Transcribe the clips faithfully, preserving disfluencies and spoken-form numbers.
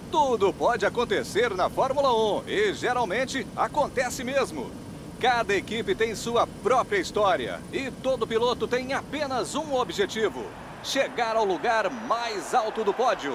Tudo pode acontecer na Fórmula um e geralmente acontece mesmo. Cada equipe tem sua própria história e todo piloto tem apenas um objetivo: chegar ao lugar mais alto do pódio.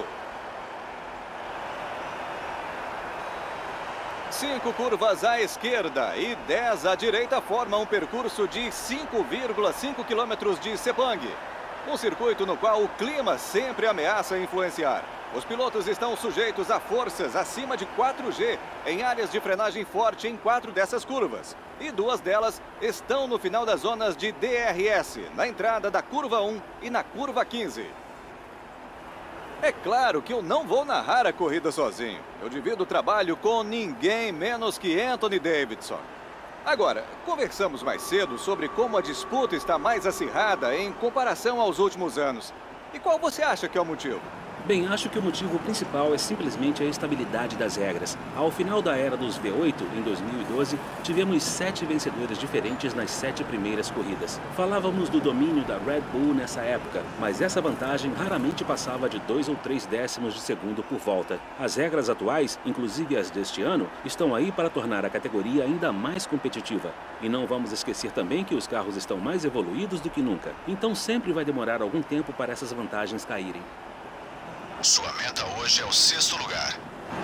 Cinco curvas à esquerda e dez à direita formam um percurso de cinco vírgula cinco quilômetros de sepang. Um circuito no qual o clima sempre ameaça influenciar. Os pilotos estão sujeitos a forças acima de quatro G em áreas de frenagem forte em quatro dessas curvas. E duas delas estão no final das zonas de D R S, na entrada da curva um e na curva quinze. É claro que eu não vou narrar a corrida sozinho. Eu divido o trabalho com ninguém menos que Anthony Davidson. Agora, conversamos mais cedo sobre como a disputa está mais acirrada em comparação aos últimos anos. E qual você acha que é o motivo? Bem, acho que o motivo principal é simplesmente a estabilidade das regras. Ao final da era dos V oito, em dois mil e doze, tivemos sete vencedores diferentes nas sete primeiras corridas. Falávamos do domínio da Red Bull nessa época, mas essa vantagem raramente passava de dois ou três décimos de segundo por volta. As regras atuais, inclusive as deste ano, estão aí para tornar a categoria ainda mais competitiva. E não vamos esquecer também que os carros estão mais evoluídos do que nunca. Então sempre vai demorar algum tempo para essas vantagens caírem. Sua meta hoje é o sexto lugar.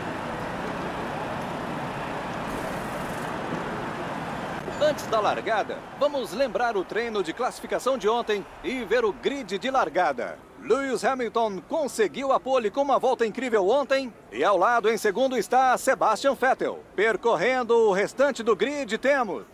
Antes da largada, vamos lembrar o treino de classificação de ontem e ver o grid de largada. Lewis Hamilton conseguiu a pole com uma volta incrível ontem e ao lado em segundo está Sebastian Vettel. Percorrendo o restante do grid temos...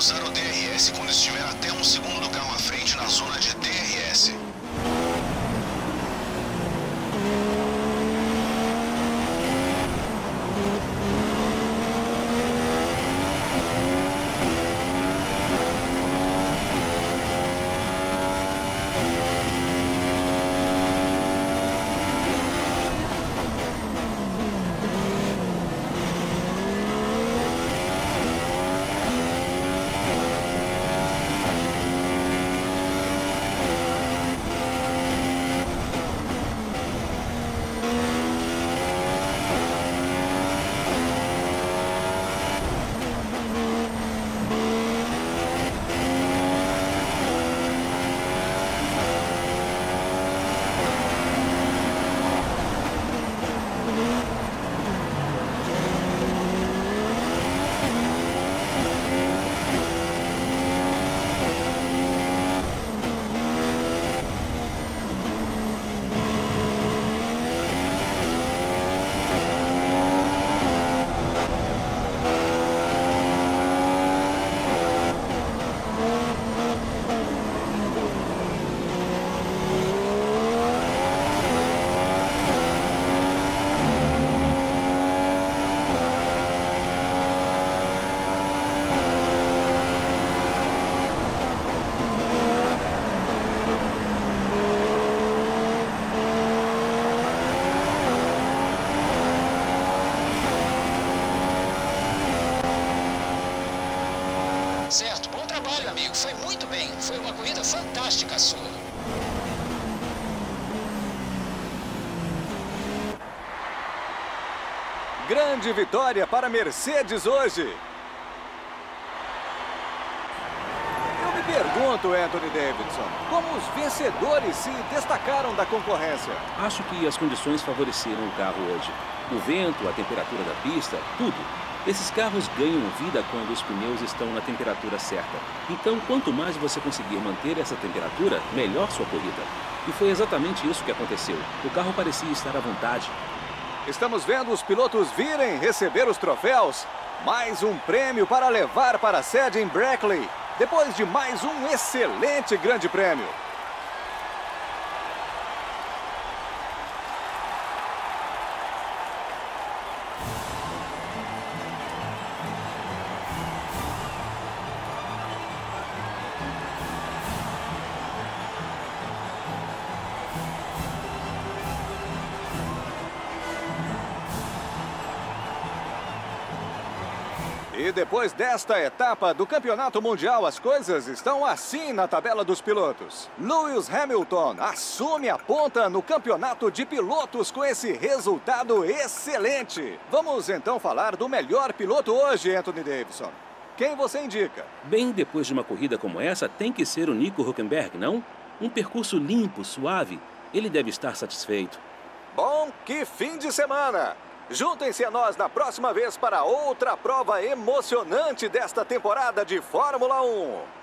usar o D R S quando estiver até um segundo do carro à frente na zona de D R S. Certo, bom trabalho, amigo. Foi muito bem. Foi uma corrida fantástica a sua. Grande vitória para a Mercedes hoje. Eu me pergunto, Anthony Davidson, como os vencedores se destacaram da concorrência? Acho que as condições favoreceram o carro hoje. O vento, a temperatura da pista, tudo. Esses carros ganham vida quando os pneus estão na temperatura certa. Então, quanto mais você conseguir manter essa temperatura, melhor sua corrida. E foi exatamente isso que aconteceu. O carro parecia estar à vontade. Estamos vendo os pilotos virem receber os troféus. Mais um prêmio para levar para a sede em Brackley, depois de mais um excelente grande prêmio. E depois desta etapa do Campeonato Mundial, as coisas estão assim na tabela dos pilotos. Lewis Hamilton assume a ponta no Campeonato de Pilotos com esse resultado excelente. Vamos então falar do melhor piloto hoje, Anthony Davidson. Quem você indica? Bem, depois de uma corrida como essa, tem que ser o Nico Hülkenberg, não? Um percurso limpo, suave. Ele deve estar satisfeito. Bom, que fim de semana! Juntem-se a nós na próxima vez para outra prova emocionante desta temporada de Fórmula um.